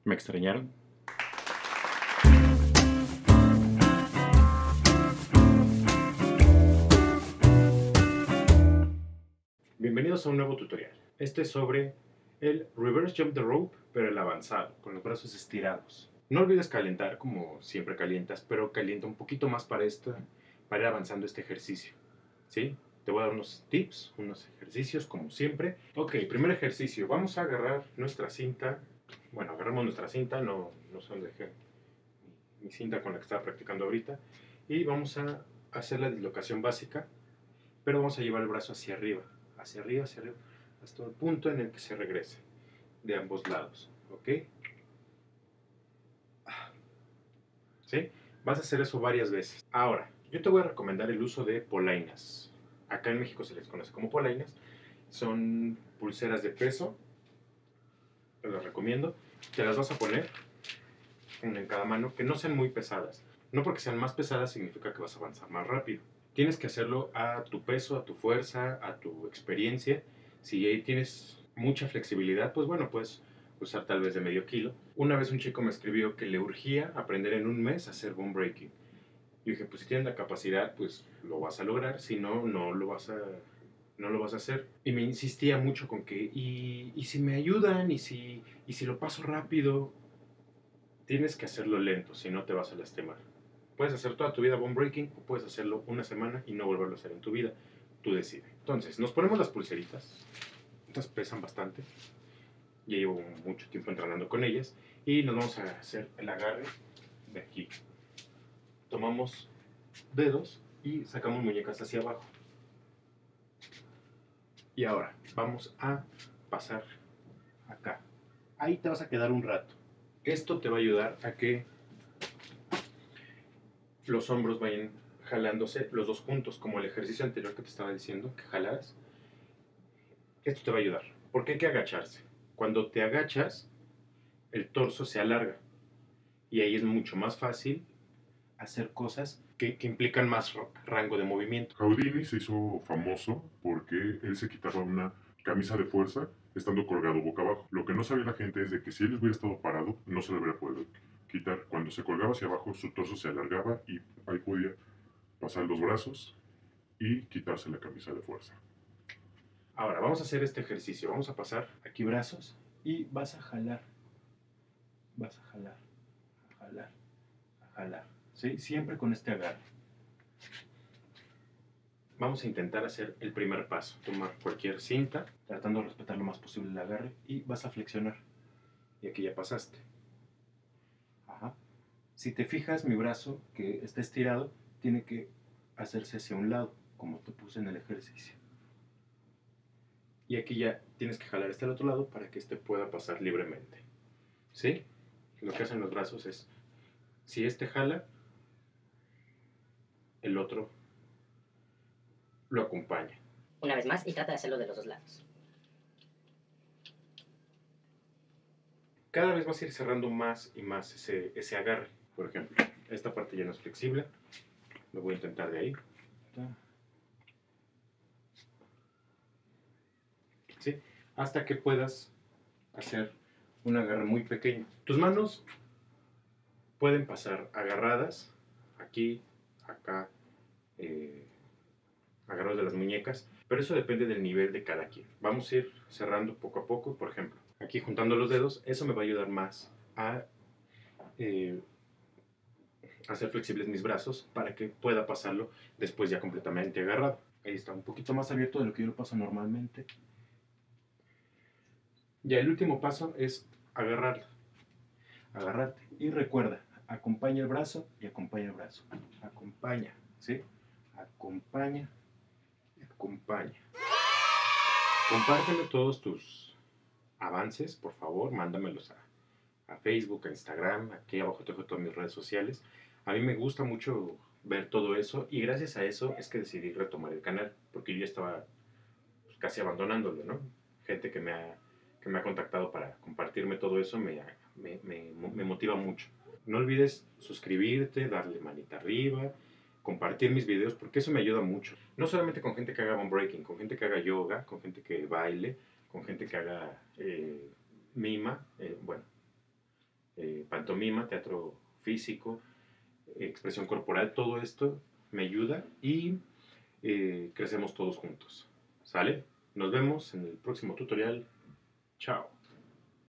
¿Me extrañaron? Bienvenidos a un nuevo tutorial. Este es sobre el reverse jump the rope, pero el avanzado, con los brazos estirados. No olvides calentar como siempre calientas, pero calienta un poquito más para ir avanzando este ejercicio. ¿Sí? Te voy a dar unos tips, unos ejercicios como siempre. Ok, primer ejercicio. Vamos a agarrar nuestra cinta. Bueno, agarramos nuestra cinta, no sé dónde dejé mi cinta con la que estaba practicando ahorita. Y vamos a hacer la dislocación básica, pero vamos a llevar el brazo hacia arriba, hasta el punto en el que se regrese, de ambos lados, ¿ok? ¿Sí? Vas a hacer eso varias veces. Ahora, yo te voy a recomendar el uso de polainas. Acá en México se les conoce como polainas. Son pulseras de peso, te las recomiendo. Te las vas a poner una en cada mano, que no sean muy pesadas. No porque sean más pesadas significa que vas a avanzar más rápido. Tienes que hacerlo a tu peso, a tu fuerza, a tu experiencia. Si ahí tienes mucha flexibilidad, pues bueno, puedes usar tal vez de medio kilo. Una vez un chico me escribió que le urgía aprender en un mes a hacer bone breaking. Y dije, pues si tienes la capacidad, pues lo vas a lograr. Si no, no lo vas a hacer. Y me insistía mucho con que, y si me ayudan, y si lo paso rápido. Tienes que hacerlo lento, si no te vas a lastimar. Puedes hacer toda tu vida bone breaking o puedes hacerlo una semana y no volverlo a hacer en tu vida. Tú decides. Entonces, nos ponemos las pulseritas. Estas pesan bastante. Ya llevo mucho tiempo entrenando con ellas. Y nos vamos a hacer el agarre de aquí. Tomamos dedos y sacamos muñecas hacia abajo. Y ahora vamos a pasar acá. Ahí te vas a quedar un rato. Esto te va a ayudar a que los hombros vayan jalándose los dos juntos, como el ejercicio anterior que te estaba diciendo, que jalaras. Esto te va a ayudar, porque hay que agacharse. Cuando te agachas, el torso se alarga y ahí es mucho más fácil hacer cosas que implican más rango de movimiento. Houdini se hizo famoso porque él se quitaba una camisa de fuerza estando colgado boca abajo. Lo que no sabía la gente es de que si él hubiera estado parado, no se lo hubiera podido quitar. Cuando se colgaba hacia abajo, su torso se alargaba y ahí podía pasar los brazos y quitarse la camisa de fuerza. Ahora, vamos a hacer este ejercicio. Vamos a pasar aquí brazos y vas a jalar. Vas a jalar, a jalar, a jalar. ¿Sí? Siempre con este agarre. Vamos a intentar hacer el primer paso. Tomar cualquier cinta, tratando de respetar lo más posible el agarre, y vas a flexionar. Y aquí ya pasaste. Ajá. Si te fijas, mi brazo que está estirado tiene que hacerse hacia un lado, como te puse en el ejercicio. Y aquí ya tienes que jalar este al otro lado para que este pueda pasar libremente. ¿Sí? Lo que hacen los brazos es, si este jala, el otro lo acompaña. Una vez más y trata de hacerlo de los dos lados. Cada vez vas a ir cerrando más y más ese agarre. Por ejemplo, esta parte ya no es flexible. Lo voy a intentar de ahí. ¿Sí? Hasta que puedas hacer un agarre muy pequeño. Tus manos pueden pasar agarradas aquí, acá, agarrados de las muñecas, pero eso depende del nivel de cada quien. Vamos a ir cerrando poco a poco. Por ejemplo, aquí juntando los dedos, eso me va a ayudar más a hacer flexibles mis brazos para que pueda pasarlo después ya completamente agarrado. Ahí está, un poquito más abierto de lo que yo lo paso normalmente. Ya el último paso es agarrarlo. Agarrarte. Y recuerda, acompaña el brazo y acompaña el brazo. Acompaña, ¿sí? Acompaña, acompaña. Compárteme todos tus avances, por favor, mándamelos a Facebook, a Instagram, aquí abajo te dejo todas mis redes sociales. A mí me gusta mucho ver todo eso y gracias a eso es que decidí retomar el canal, porque yo ya estaba pues, casi abandonándolo, ¿no? Gente que me ha contactado para compartirme todo eso me motiva mucho. No olvides suscribirte, darle manita arriba, compartir mis videos, porque eso me ayuda mucho. No solamente con gente que haga bone breaking, con gente que haga yoga, con gente que baile, con gente que haga mima, bueno, pantomima, teatro físico, expresión corporal, todo esto me ayuda y crecemos todos juntos. ¿Sale? Nos vemos en el próximo tutorial. Chao.